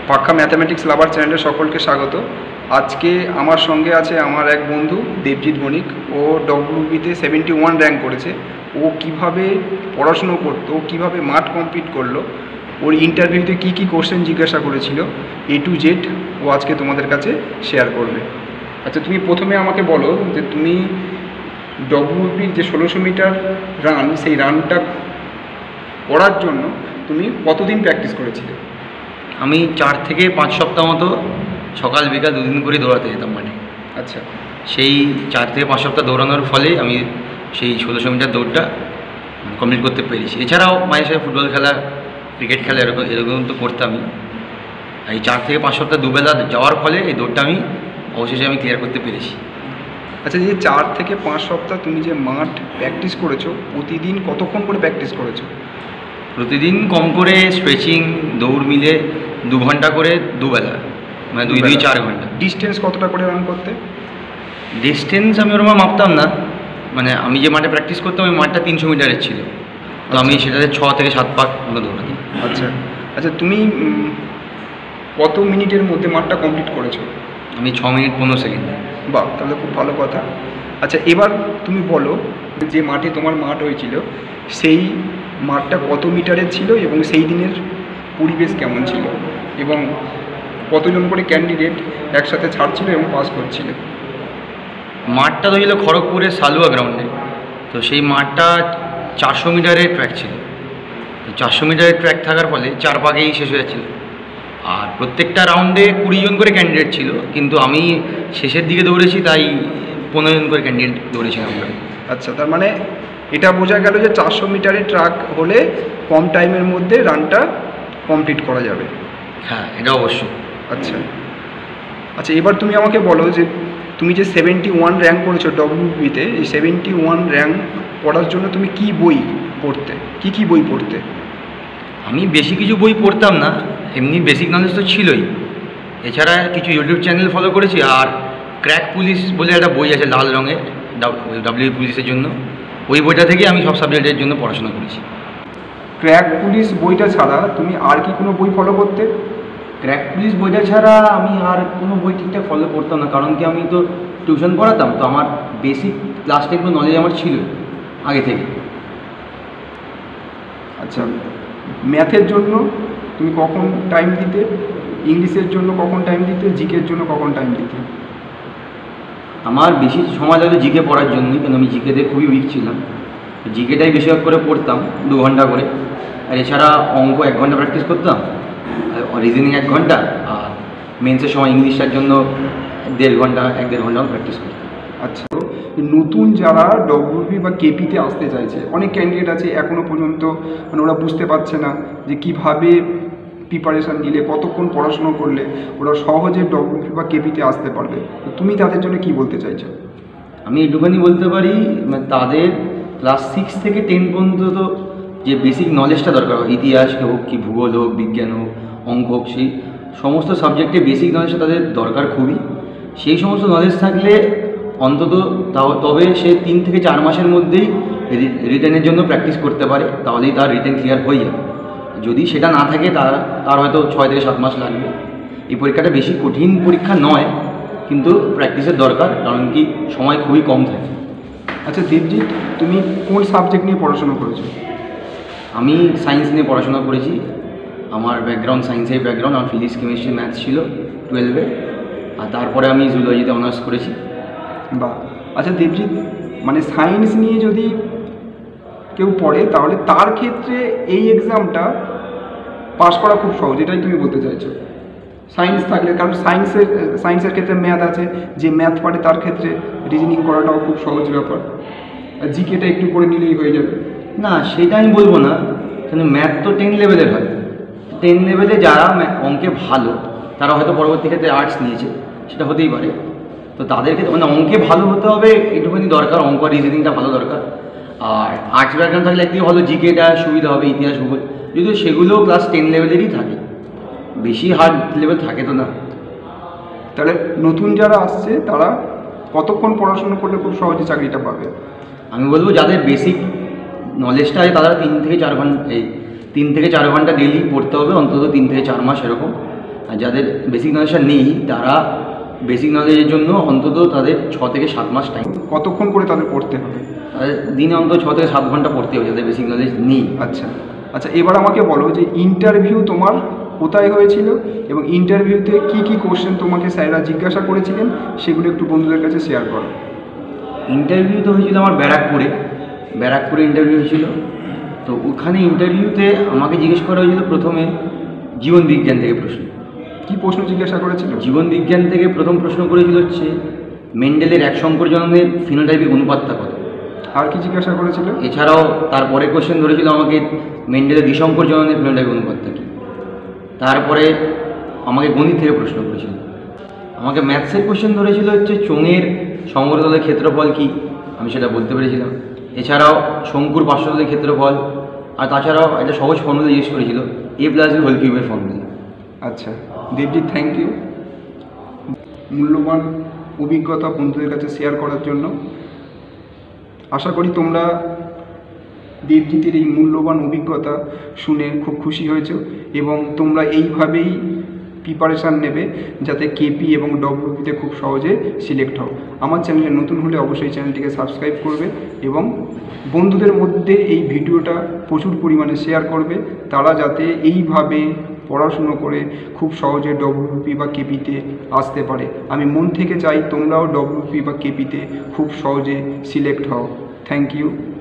পাক্কা ম্যাথামেটিক্স লাভার চ্যানেলে সকলকে স্বাগত। আজকে আমার সঙ্গে আছে আমার এক বন্ধু দেবজিৎ বণিক। ও ডব্লিউবিতে 71 র্যাঙ্ক করেছে। ও কিভাবে পড়াশুনো করতো, ও কীভাবে মাঠ কমপ্লিট করলো, ওর ইন্টারভিউতে কী কী কোশ্চেন জিজ্ঞাসা করেছিল, A to Z ও আজকে তোমাদের কাছে শেয়ার করবে। আচ্ছা, তুমি প্রথমে আমাকে বলো যে তুমি ডব্লিউবির যে 1600 মিটার রান, সেই রানটা করার জন্য তুমি কতদিন প্র্যাকটিস করেছিলে? আমি 4 থেকে 5 সপ্তাহ মতো সকাল বিকাল দুদিন করে দৌড়াতে যেতাম মাঠে। আচ্ছা, সেই 4 থেকে 5 সপ্তাহ দৌড়ানোর ফলে আমি সেই 1600 মিটার দৌড়টা কমপ্লিট করতে পেরেছি। এছাড়াও মায়ের সাথে ফুটবল খেলা, ক্রিকেট খেলা এরকম তো করতামই। এই 4 থেকে 5 সপ্তাহ দুবেলা যাওয়ার ফলে এই দৌড়টা আমি অবশেষে ক্লিয়ার করতে পেরেছি। আচ্ছা, যে 4 থেকে 5 সপ্তাহ তুমি যে মাঠ প্র্যাকটিস করেছো, প্রতিদিন কতক্ষণ করে প্র্যাকটিস করেছো? প্রতিদিন কম করে স্ট্রেচিং, দৌড় মিলে 2 ঘন্টা করে দুবেলা, মানে 2-4 ঘন্টা। ডিস্টেন্স কতটা করে রান করতে? ডিস্টেন্স আমি ওরকম মাপতাম না, মানে আমি যে মাঠে প্র্যাকটিস করতাম ওই মাঠটা 300 মিটারের ছিল, তো আমি সেটাতে 6 থেকে 7 পাক মতো দৌড়াতাম। আচ্ছা আচ্ছা, তুমি কত মিনিটের মধ্যে মাঠটা কমপ্লিট করেছো? আমি 6 মিনিট 15 সেকেন্ড। বাহ, তাহলে খুব ভালো কথা। আচ্ছা, এবার তুমি বলো যে মাঠে তোমার মাঠ হয়েছিল, সেই মাঠটা কত মিটারের ছিল এবং সেই দিনের পরিবেশ কেমন ছিল, এবং কতজন করে ক্যান্ডিডেট একসাথে ছাড়ছিল এবং পাস করছিল? মাঠটা তো ছিল খড়গপুরের সালুয়া গ্রাউন্ডে, তো সেই মাঠটা 400 মিটারের ট্র্যাক ছিল। তো 400 মিটারের ট্র্যাক থাকার ফলে 4 পাকেই শেষ হয়ে যাচ্ছিল। আর প্রত্যেকটা রাউন্ডে 20 জন করে ক্যান্ডিডেট ছিল, কিন্তু আমি শেষের দিকে দৌড়েছি, তাই 15 জন করে ক্যান্ডিডেট দৌড়েছিলাম আমরা। আচ্ছা, তার মানে এটা বোঝা গেল যে 400 মিটারের ট্র্যাক হলে কম টাইমের মধ্যে রানটা কমপ্লিট করা যাবে। হ্যাঁ, এটা অবশ্যই। আচ্ছা আচ্ছা, এবার তুমি আমাকে বলো যে তুমি যে 71 র্যাঙ্ক করেছো ডব্লিউবিতে, এই 71 র্যাঙ্ক করার জন্য তুমি কি বই পড়তে, কি বই পড়তে? আমি বেশি কিছু বই পড়তাম না, এমনি বেসিক নলেজ তো ছিলই। এছাড়া কিছু ইউটিউব চ্যানেল ফলো করেছি, আর ক্র্যাক পুলিশ বলে একটা বই আছে লাল রঙের, ডাব্লিউ পুলিশের জন্য, ওই বইটা থেকে আমি সব সাবজেক্টের জন্য পড়াশোনা করেছি। ক্র্যাক পুলিশ বইটা ছাড়া তুমি আর কি কোনো বই ফলো করতে? ক্র্যাক পুলিশ বইটা ছাড়া আমি আর কোনো বই ঠিকঠাক ফলো করতাম না, কারণ কি আমি তো টিউশন পড়াতাম, তো আমার বেসিক ক্লাস 10 নলেজ আমার ছিল আগে থেকে। আচ্ছা, ম্যাথের জন্য তুমি কখন টাইম দিতে, ইংলিশের জন্য কখন টাইম দিতে, জিকের জন্য কখন টাইম দিতে? আমার বেশি সময় লাগতো জিকে পড়ার জন্যই, কারণ আমি জিকেতে খুবই উইক ছিলাম। জিকেটাই বেশিরভাগ করে পড়তাম 2 ঘন্টা করে, আর এছাড়া অঙ্ক 1 ঘন্টা প্র্যাকটিস করতাম, আর রিজনিং 1 ঘন্টা, আর মেন্সের সময় ইংলিশটার জন্য 1.5 ঘন্টা 1-1.5 ঘন্টা প্র্যাকটিস করতাম। আচ্ছা, নতুন যারা ডব্লিউবি বা কেপিতে আসতে চাইছে, অনেক ক্যান্ডিডেট আছে এখনও পর্যন্ত, মানে ওরা বুঝতে পারছে না যে কীভাবে প্রিপারেশান নিলে, কতক্ষণ পড়াশুনো করলে ওরা সহজে ডব্লিউবি বা কেপিতে আসতে পারবে। তুমি তাদের জন্য কি বলতে চাইছো? আমি একটুখানি বলতে পারি, মানে তাদের ক্লাস 6 থেকে 10 পর্যন্ত তো যে বেসিক নলেজটা দরকার হয়, ইতিহাস হোক কি ভূগোল হোক, বিজ্ঞান হোক, অঙ্ক হোক, সেই সমস্ত সাবজেক্টে বেসিক নলেজটা তাদের দরকার খুবই। সেই সমস্ত নলেজ থাকলে অন্তত তবে সে 3 থেকে 4 মাসের মধ্যেই রিটেনের জন্য প্র্যাকটিস করতে পারে, তাহলেই তার রিটেন ক্লিয়ার হয়ে যাবে। যদি সেটা না থাকে তার হয়তো 6 থেকে 7 মাস লাগবে। এই পরীক্ষাটা বেশি কঠিন পরীক্ষা নয়, কিন্তু প্র্যাকটিসের দরকার, কারণ কি সময় খুবই কম থাকে। আচ্ছা দেবজিৎ, তুমি কোন সাবজেক্ট নিয়ে পড়াশোনা করেছো? আমি সায়েন্স নিয়ে পড়াশোনা করেছি। আমার ব্যাকগ্রাউন্ড সায়েন্সের ব্যাকগ্রাউন্ড, আমার ফিজিক্স, কেমিস্ট্রি, ম্যাথস ছিল 12-এ, আর তারপরে আমি জুলজিতে অনার্স করেছি। বা আচ্ছা দেবজিৎ, মানে সায়েন্স নিয়ে যদি কেউ পড়ে তাহলে তার ক্ষেত্রে এই এক্সামটা পাশ করা খুব সহজ, এটাই তুমি বলতে চাইছো? সায়েন্স থাকলে, কারণ সায়েন্সের ক্ষেত্রে ম্যাথ আছে, যে ম্যাথ পারে তার ক্ষেত্রে রিজনিং করাটাও খুব সহজ ব্যাপার, আর জিকেটা একটু করে নিলেই হয়ে যাবে। না, সেটা আমি বলবো না, কিন্তু ম্যাথ তো 10 লেভেলের হয়। 10 লেভেলে যারা অঙ্কে ভালো, তারা হয়তো পরবর্তী ক্ষেত্রে আর্টস নিয়েছে, সেটা হতেই পারে। তো তাদেরকে মানে অঙ্কে ভালো হতে হবে, একটুখানি দরকার, অঙ্ক রিজনিংটা ভালো দরকার। আর আর্টস ব্যাকগ্রাউন্ড থাকলে একদিকে ভালো, জিকেটা সুবিধা হবে, ইতিহাস ভূগোল, যদিও সেগুলোও ক্লাস 10 লেভেলেরই থাকে, বেশি হার্ড লেভেল থাকে তো না। তাহলে নতুন যারা আসছে তারা কতক্ষণ পড়াশোনা করলে খুব সহজে চাকরিটা পাবে? আমি বলবো যাদের বেসিক নলেজটা আছে তারা 3 থেকে 4 ঘন্টা ডেইলি পড়তে হবে, অন্তত 3 থেকে 4 মাস এরকম। আর আর যাদের বেসিক নলেজটা নেই তারা বেসিক নলেজের জন্য অন্তত তাদের 6 থেকে 7 মাস টাইম, কতক্ষণ করে তাদের পড়তে হবে? তাদের দিনে অন্তত 6 থেকে 7 ঘন্টা পড়তে হবে যাদের বেসিক নলেজ নেই। আচ্ছা আচ্ছা, এবার আমাকে বলো যে ইন্টারভিউ তোমার কোথায় হয়েছিল এবং ইন্টারভিউতে কি কি কোশ্চেন তোমাকে স্যাররা জিজ্ঞাসা করেছিলেন সেগুলো একটু বন্ধুদের কাছে শেয়ার করো। ইন্টারভিউ তো হয়েছিল আমার ব্যারাকপুরে ইন্টারভিউ হয়েছিল। তো ওখানে ইন্টারভিউতে আমাকে জিজ্ঞেস করা হয়েছিল প্রথমে জীবন বিজ্ঞান থেকে প্রশ্ন। কি প্রশ্ন জিজ্ঞাসা করেছিল? জীবন বিজ্ঞান থেকে প্রথম প্রশ্ন করেছিল হচ্ছে মেন্ডেলের এক সংকর জননের ফিনোটাইপিক অনুপাতটা কত। আর কি জিজ্ঞাসা করেছিল? এছাড়াও তারপরে কোশ্চেন ধরেছিল আমাকে মেন্ডেলের দ্বিসংকর জননের ফিনোটাইপিক অনুপাতটা কী। তারপরে আমাকে গণিত থেকে প্রশ্ন করেছিল। আমাকে ম্যাথসের কোশ্চেন ধরেছিল হচ্ছে চোঙের সমগ্রতলের ক্ষেত্রফল কী, আমি সেটা বলতে পেরেছিলাম। এছাড়াও শঙ্কুর পার্শ্বতলের ক্ষেত্রফল, আর তাছাড়াও একটা সহজ ফর্মুলা জিজ্ঞেস করেছিল a+b হোল কিউবের ফর্মুলা। আচ্ছা দেবজিৎ, থ্যাংক ইউ মূল্যবান অভিজ্ঞতা বন্ধুদের কাছে শেয়ার করার জন্য। আশা করি তোমরা দেবজিতের এই মূল্যবান অভিজ্ঞতা শুনে খুব খুশি হয়েছো এবং তোমরা এইভাবেই প্রিপারেশান নেবে যাতে কেপি এবং ডব্লিউপিতে খুব সহজে সিলেক্ট হও। আমার চ্যানেলে নতুন হলে অবশ্যই চ্যানেলটিকে সাবস্ক্রাইব করবে এবং বন্ধুদের মধ্যে এই ভিডিওটা প্রচুর পরিমাণে শেয়ার করবে, তারা যাতে এইভাবে পড়াশুনো করে খুব সহজে ডব্লিউপি বা কেপিতে আসতে পারে। আমি মন থেকে চাই তোমরাও ডব্লিউপি বা কেপিতে খুব সহজে সিলেক্ট হও। Thank you.